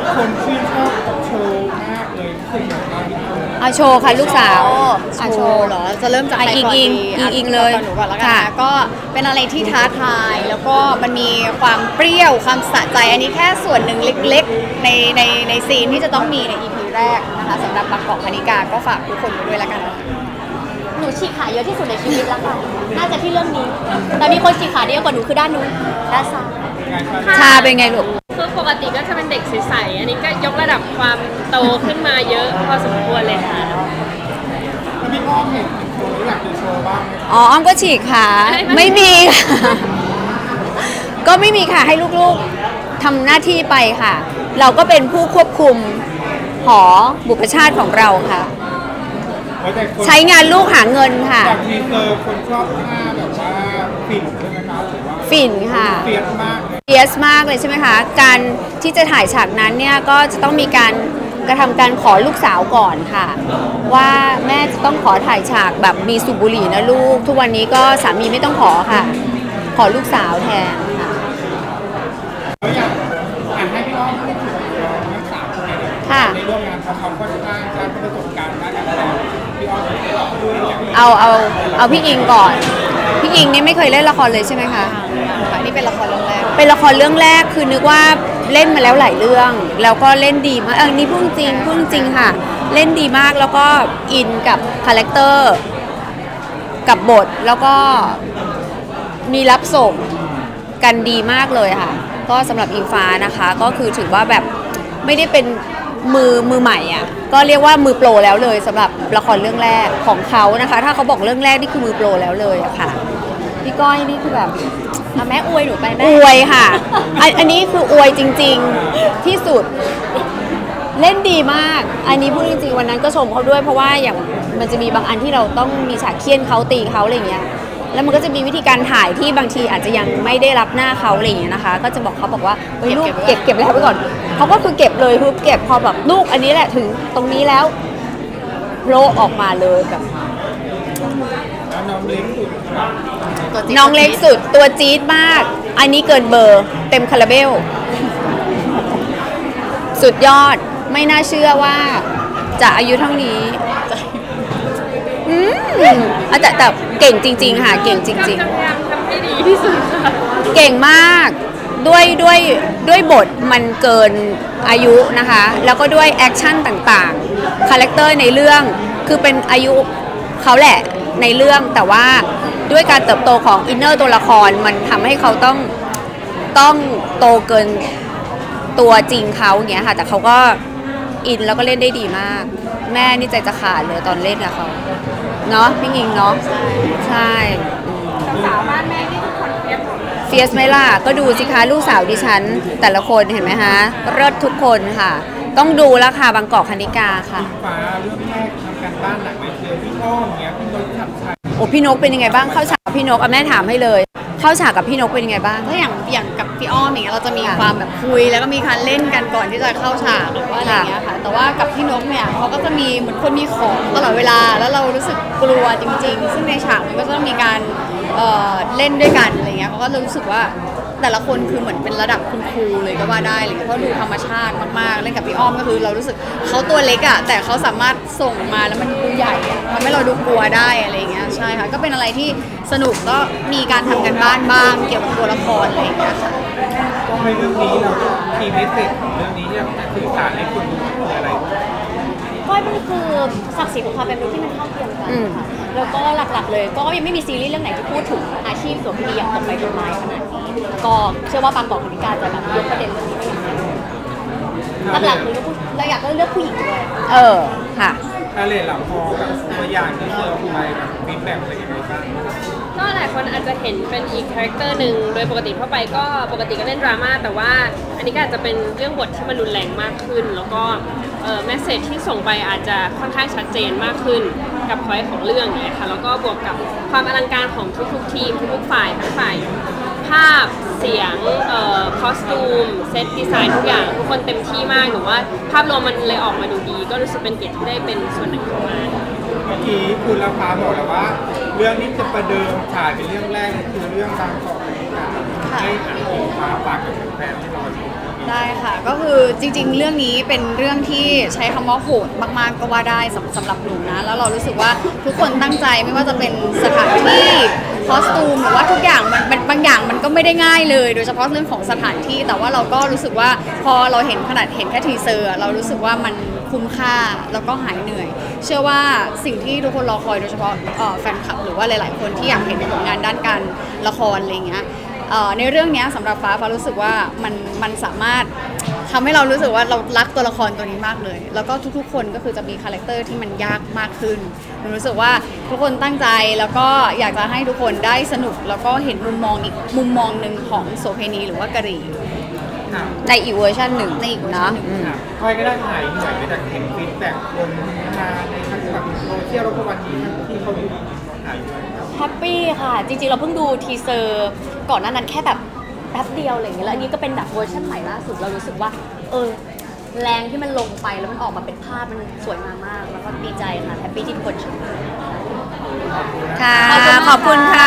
คนชื่นชอบโชว์มากเลยคืออย่างไรโชว์ค่ะลูกสาวโชว์เหรอจะเริ่มจากใครก่อนดีอิงเลยหนูก่อนแล้วกันนะก็เป็นอะไรที่ท้าทายแล้วก็มันมีความเปรี้ยวความสะใจอันนี้แค่ส่วนหนึ่งเล็กๆในซีนที่จะต้องมีใน EP แรกนะคะสำหรับบางกอกคณิกาก็ฝากทุกคนไปด้วยแล้วกันหนูฉีกขาเยอะที่สุดในชีวิตแล้วค่ะน่าจะที่เรื่องนี้แต่มีคนฉีกขาเยอะกว่าหนูคือด้านนู้นด้านซ้ายชาเป็นไงลูกคือปกติก็จะเป็นเด็กใสๆอันนี้ก็ยกระดับความโตขึ้นมาเยอะพอสมควรเลยค่ะพี่อ้อมเห็นโชว์แล้วอยากจะโชว์บ้างไหมอ้อมก็ฉีกขาไม่มีค่ะก็ไม่มีค่ะให้ลูกๆทำหน้าที่ไปค่ะเราก็เป็นผู้ควบคุมหอบุพชาติของเราค่ะใช้งานลูกหาเงินค่ะจากทีเซอร์คนชอบท่าแบบว่าฝิ่นใช่ไหมคะฝิ่นค่ะเฟียสมากเฟียสมากเลยใช่ไหมคะการที่จะถ่ายฉากนั้นเนี่ยก็จะต้องมีการกระทำการขอลูกสาวก่อนค่ะว่าแม่จะต้องขอถ่ายฉากแบบมีสูบบุหรี่นะลูกทุกวันนี้ก็สามีไม่ต้องขอค่ะขอลูกสาวแทนค่ะอยากให้พี่อ้อมพูดถึงนักสาวคนนี้ในร่วมงานเขาค่อนข้างจะประสบการณ์ด้านการแสดงพี่อ้อมเอาพี่อิงก่อนพี่อิงนี่ไม่เคยเล่นละครเลยใช่ไหมคะนี่เป็นละครเรื่องแรกเป็นละครเรื่องแรกคือนึกว่าเล่นมาแล้วหลายเรื่องแล้วก็เล่นดีมากนี่พูดจริงค่ะเล่นดีมากแล้วก็อินกับคาแรคเตอร์กับบทแล้วก็มีรับส่งกันดีมากเลยค่ะก็สำหรับอิงฟ้านะคะก็คือถือว่าแบบไม่ได้เป็นมือใหม่อ่ะก็เรียกว่ามือโปรแล้วเลยสำหรับละครเรื่องแรกของเขานะคะถ้าเขาบอกเรื่องแรกนี่คือมือโปรแล้วเลยอะค่ะพี่ก้อยนี่คือแบบแม่อวยหนูไปแม่อวยค่ะอันนี้คืออวยจริงๆที่สุดเล่นดีมากอันนี้พูดจริงๆวันนั้นก็ชมเขาด้วยเพราะว่าอย่างมันจะมีบางอันที่เราต้องมีฉากเคี่ยนเขาตีเขาอะไรเงี้ยแล้วมันก็จะมีวิธีการถ่ายที่บางทีอาจจะยังไม่ได้รับหน้าเขาอะไรอย่างเงี้ยนะคะก็จะบอกเขาบอกว่าเฮ้ยลูกเก็บแล้วไปก่อนเขาก็คือเก็บเลยคือเก็บพอแบบลูกอันนี้แหละถึงตรงนี้แล้วโผล่ออกมาเลยแบบน้องเล็กสุดน้องเล็กสุดตัวจี๊ดมากอันนี้เกินเบอร์เต็มคาราเบลสุดยอดไม่น่าเชื่อว่าจะอายุเท่านี้แต่เก่งจริงๆค่ะเก่งจริงๆพยายามทำให้ดีที่สุดค่ะเก่งมากด้วยบทมันเกินอายุนะคะแล้วก็ด้วยแอคชั่นต่างๆคาแรคเตอร์ในเรื่องคือเป็นอายุเขาแหละในเรื่องแต่ว่าด้วยการเติบโตของอินเนอร์ตัวละครมันทำให้เขาต้องโตเกินตัวจริงเขาอย่างเงี้ยค่ะแต่เขาก็อินแล้วก็เล่นได้ดีมากแม่นี่ใจจะขาดเลยตอนเล่นกับเขาเนาะพี่งิงเนาะใช่สาวบ้านแม่ที่ทุกคนเฟียสไหมล่ะก็ดูสิคะลูกสาวดิฉันแต่ละคนเห็นไหมคะเลิศทุกคนค่ะต้องดูแล้วค่ะบางกอกคณิกาค่ะฟ้าเรื่องแรกทำการบ้านหนักไหมเจอพี่อ้อมเงี้ยพี่นกทำชัยโอ้พี่นกเป็นยังไงบ้างเข้าฉากกับพี่นกแม่ถามให้เลยเข้าฉากกับพี่นกเป็นยังไงบ้างก็อย่างกับพี่อ้อมอย่างเงี้ยเราจะมีความแบบคุยแล้วก็มีการเล่นกันก่อนที่จะเข้าฉากหรือว่าอะไรเงี้ยค่ะแต่ว่ากับพี่นกเนี่ยเขาก็จะมีเหมือนคนมีของตลอดเวลาแล้วเรารู้สึกกลัวจริงๆซึ่งในฉากมันก็จะมีการเล่นด้วยกันอะไรเงี้ยเขาก็รู้สึกว่าแต่ละคนคือเหมือนเป็นระดับคุณครูเลยก็ว่าได้เลยเพราะดูธรรมชาติมากๆเล่นกับพี่อ้อมก็คือเรารู้สึกเขาตัวเล็กอ่ะแต่เขาสามารถส่งมาแล้วมันดูใหญ่ทำให้เราดูกลัวได้อะไรเงี้ยใช่ค่ะก็เป็นอะไรที่สนุกก็มีการทำกันบ้านบ้างเกี่ยวกับตัวละครอะไรอย่างเงี้ยค่ะก็ในเรื่องนี้เราทีมเมสเซจของเรื่องนี้ที่เราสื่อสารให้คุณคืออะไรก้อยมันคือศักดิ์ศรีของความเป็นมนุษย์ที่มันเท่าเทียมกันค่ะแล้วก็หลักๆเลยก็ยังไม่มีซีรีส์เรื่องไหนที่พูดถึงอาชีพสวมเกียรติตรงไปตรงมาขนาดนี้ก็เชื่อว่าบางกอกคณิกาจะแบบยกประเด็นเรื่องนี้ไปอย่างแน่นอนหลักๆคือเราอยากเลือกผู้หญิงด้วยค่ะถ้าเรียนหลังพอแบบตัวอย่างที่เราไปแบบฟีดแบ็กอะไรยังไงบ้างก็หลายคนอาจจะเห็นเป็นอีกคาแรคเตอร์หนึ่งโดยปกติทั่วไปก็ปกติก็เล่นดราม่าแต่ว่าอันนี้ก็อาจจะเป็นเรื่องบทที่มันรุนแรงมากขึ้นแล้วก็แมสเซจที่ส่งไปอาจจะค่อนข้างชัดเจนมากขึ้นกับพอยต์ของเรื่องเนี่ยค่ะแล้วก็บวกกับความอลังการของทุกทีมทุกฝ่ายทั้งฝ่ายภาพเสียงคอสตูมเซตดีไซน์ทุกอย่างทุกคนเต็มที่มากหนูว่าภาพรวมมันเลยออกมาดูดีก็รู้สึกเป็นเกียรติที่ได้เป็นส่วนหนึ่งของมันเมื่อกี้คุณละฟ้าบอกแล้วว่าเรื่องนี้จะประเดิมฉายเป็นเรื่องแรกคือเรื่องบางกอกคณิกาให้ฟ้าฝากกับแฟนที่รอชมได้ค่ะก็คือจริงๆเรื่องนี้เป็นเรื่องที่ใช้คำว่าโหดมากๆก็ว่าได้สำหรับหนูนะแล้วเรารู้สึกว่าทุกคนตั้งใจไม่ว่าจะเป็นสถานที่คอสตูมหรือว่าทุกอย่างมันบางอย่างมันก็ไม่ได้ง่ายเลยโดยเฉพาะเรื่องของสถานที่แต่ว่าเราก็รู้สึกว่าพอเราเห็นขนาดเห็นแค่ทีเซอร์เรารู้สึกว่ามันคุ้มค่าแล้วก็หายเหนื่อย เชื่อว่าสิ่งที่ทุกคนรอคอยโดยเฉพาะแฟนคลับหรือว่าหลายๆคนที่อยากเห็นผลงานด้านการละครอะไรเงี้ยในเรื่องนี้สำหรับฟ้ารู้สึกว่ามันสามารถทำให้เรารู้สึกว่าเรารักตัวละครตัวนี้มากเลยแล้วก็ทุกๆคนก็คือจะมีคาแรคเตอร์ที่มันยากมากขึ้นหนูรู้สึกว่าทุกคนตั้งใจแล้วก็อยากจะให้ทุกคนได้สนุกแล้วก็เห็นมุมมองอีกมุมมองหนึ่งของโสเภณีหรือว่ากะหรี่ในอีกเวอร์ชันหนึ่งในอีกเวอร์ชันหนึ่งก้อยก็ได้หายเหนื่อยไปจากเห็นฟีดแบ็กคนงานในทั้งแบบโซเชียลแล้วก็วันนี้ที่เขาหายด้วยแฮปปี้ค่ะ จริงๆ เราเพิ่งดูทีเซอร์ก่อนหน้านั้นแค่แบบแป๊บเดียวอะไรอย่างเงี้ยแล้วอันนี้ก็เป็นแบบเวอร์ชันใหม่ล่าสุดเรารู้สึกว่าแรงที่มันลงไปแล้วมันออกมาเป็นภาพมันสวยงามมากแล้วก็ดีใจค่ะแฮปปี้ที่ทุกคนชอบค่ะ ขอบคุณค่ะ